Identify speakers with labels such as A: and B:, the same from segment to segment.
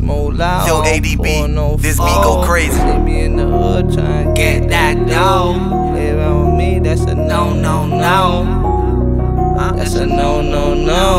A: smoke loud.
B: Yo, ADB, this beat go crazy.
A: See me in the hood trying to get that dough. Play around with me, that's a no, no, no. That's a no, no,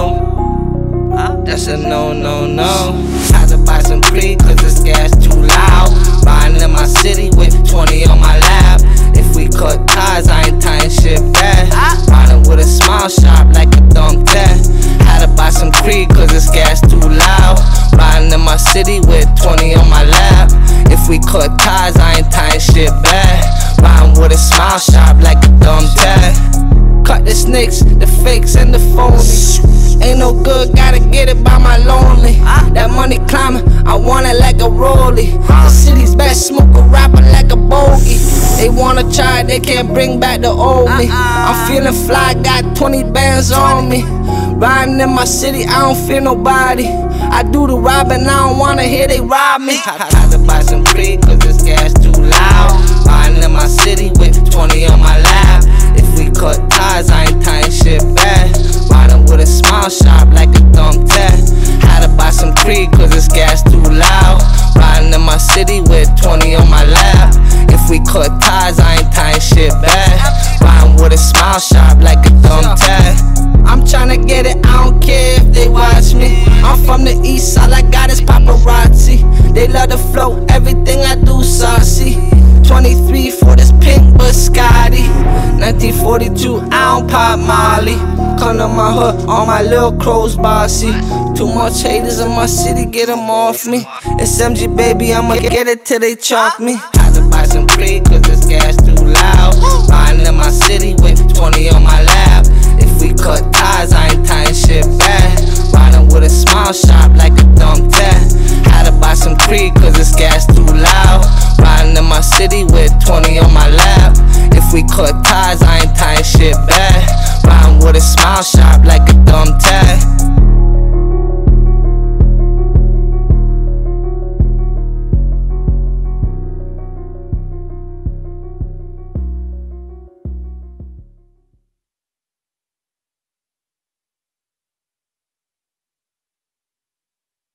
A: no. That's a no, no, no. Had to buy some Creek cause this gas too loud. Riding in my city with 20 on my lap. If we cut ties, I ain't tying shit back. Riding with a smile shop like a dumb tat. Had to buy some Creek cause this gas too loud. Riding in my city with 20 on my lap. If we cut ties, I ain't tying shit back. Riding with a smile shop like a dumb tat. Cut the snakes, the fakes and the phonies. Ain't no good, gotta get it by my lonely. That money climbing, I want it like a rollie. The city's best, smoke a rapper like a bogey. They wanna try, they can't bring back the old me. I'm feeling fly, got 20 bands on me. Riding in my city, I don't fear nobody. I do the robbing, I don't wanna hear they rob me. I had to buy some Creek cause this gas too loud. Riding in my city with 20 on my lap. If we cut ties, I ain't tying shit back. Riding with a smile shop like a dumb tat. Had to buy some Creek cause this gas too loud. Riding in my city with 20 on my lap. If we cut ties, I ain't tying shit back. Riding with a smile shop like a dumb tat. I'm tryna get it, I don't care if they watch me. I'm from the east, all I got is paparazzi. They love the flow, everything I do saucy. 23 for this pink biscotti. 1942, I don't pop Molly. Come to my hood, all my little crows bossy. Too much haters in my city, get them off me. It's Mgbaby, I'ma get it till they chalk me. Had to buy some Creek cause this gas too loud. Riding in my city with 20 on my lap. If we cut ties, I ain't tying shit back. Riding with a smile shop like a dumb tat. Had to buy some Creek cause this gas too loud. Riding in my city with 20 on my lap. If we cut ties, I ain't tying shit back. Riding with a smile shop like a dumb tat.